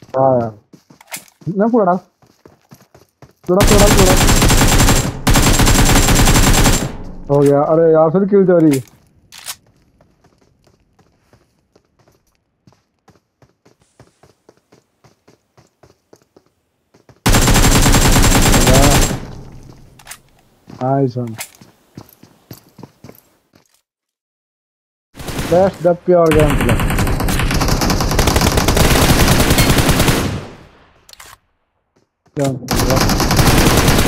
हाँ यार, मैं पूरा पूरा पूरा पूरा हो गया। अरे यार फिर किल चोरी। Nice one. बेस्ट डप्पी और गेम प्ले।